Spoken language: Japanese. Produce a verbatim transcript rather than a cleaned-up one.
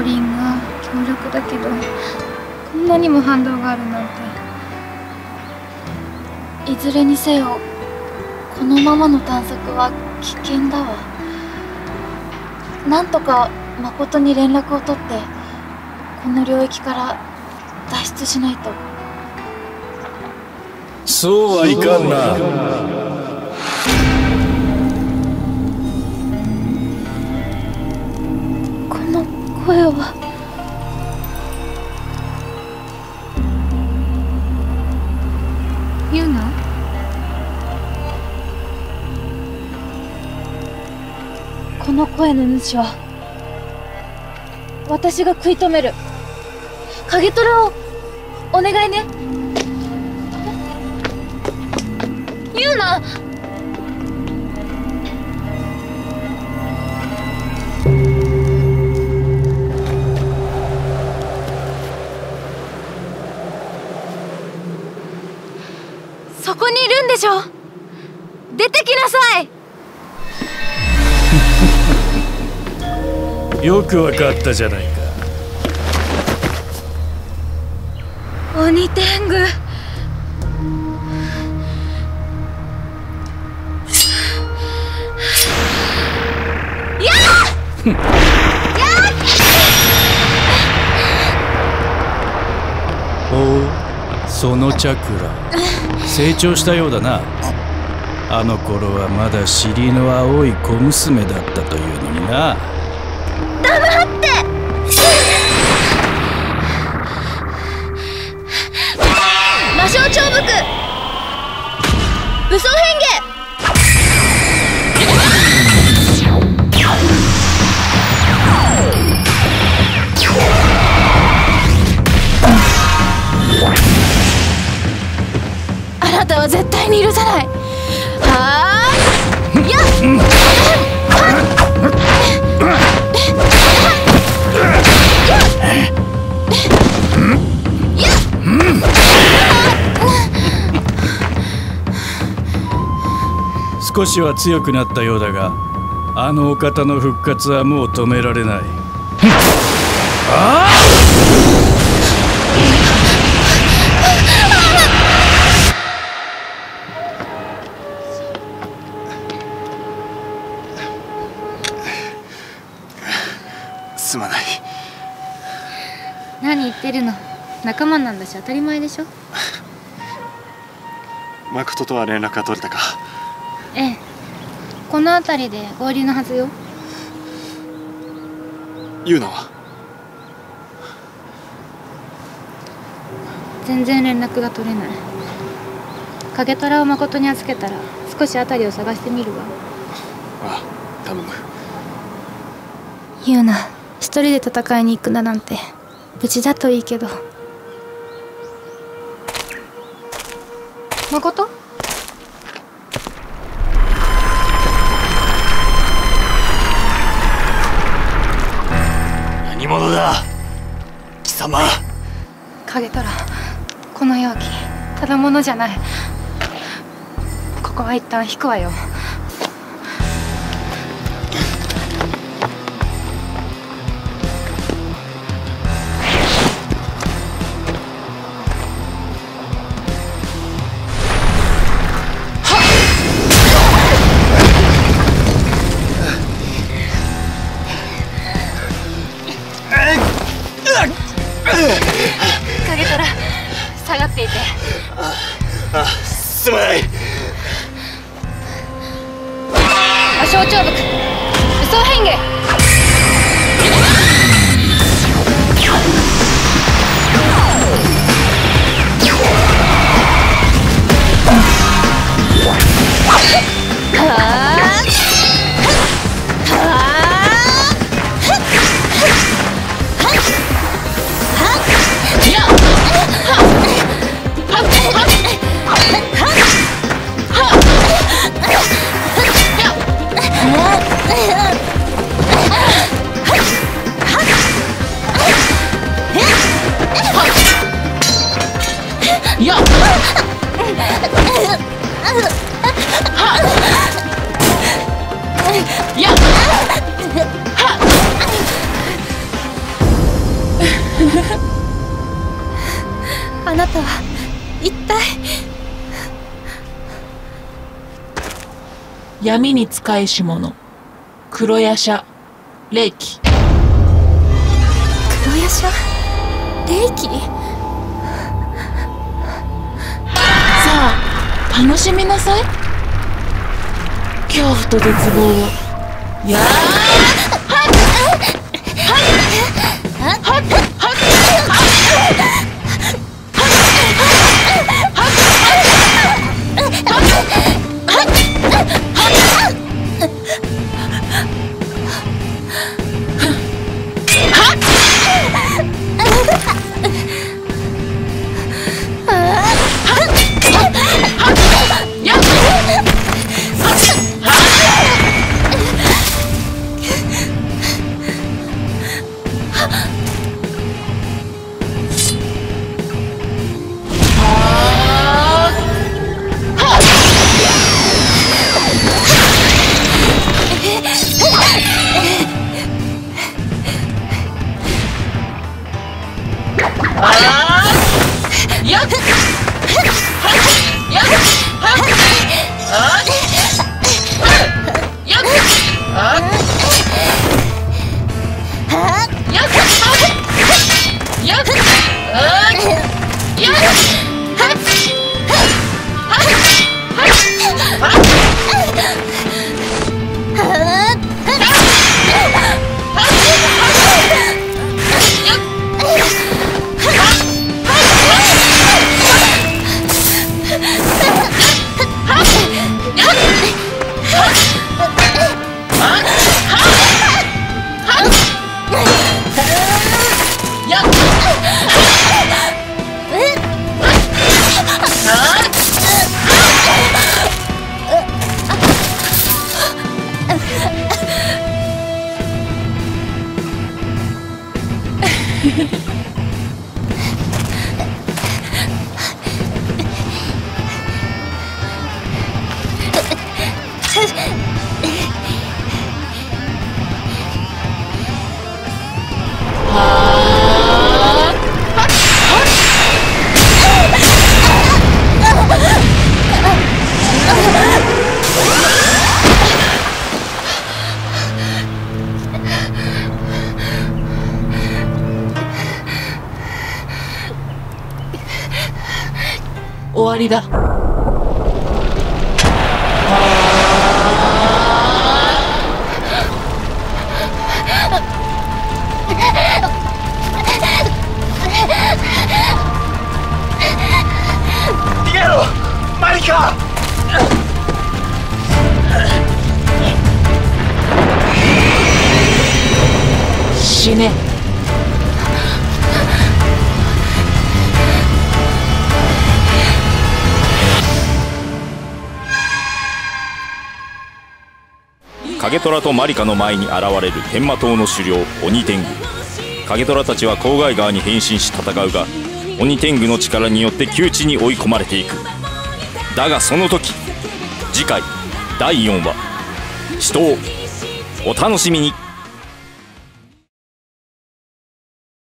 五輪が強力だけどこんなにも反動があるなんて。いずれにせよこのままの探索は危険だわ。なんとか誠に連絡を取ってこの領域から脱出しないと。 そうはいかんな。 この声は。ユーナ？この声の主は私が食い止める。影虎をお願いね。ユーナ！そこにいるんでしょ。出てきなさい。 よくわかったじゃないか。 鬼天狗。やあ！やあ！おう、そのチャクラ成長したようだな。あの頃はまだ尻の青い小娘だったというのにな。 黙って。魔性長武武装変化。あなたは絶対に許さない。はあ、やっ。 少しは強くなったようだが、あのお方の復活はもう止められない。ああ！ すまない。 何言ってるの。仲間なんだし当たり前でしょ。 誠とは連絡が取れたか。 ええ、この辺りで合流のはずよ。 ユーナは？ 全然連絡が取れない。影虎を誠に預けたら少し辺りを探してみるわ。 ああ、頼む。 ユーナ、一人で戦いに行くだなんて無事だといいけど。誠？ 何者だ貴様。 影虎、この容器ただものじゃない。ここは一旦引くわよ。影虎、下がっていて。 ああ、すまない。 魔性長武武装変化。 あなたは一体。 闇に仕えし者黒夜叉霊気。 黒夜叉霊気。 さあ楽しみなさい。恐怖と絶望を。やー終わりだ。 逃げろマリカ。 死ね。 影虎とマリカの前に現れる天魔党の首領鬼天狗。影虎たちは郊外側に変身し戦うが、鬼天狗の力によって窮地に追い込まれていく。だがその時、次回だいよんわ「死闘」お楽しみに。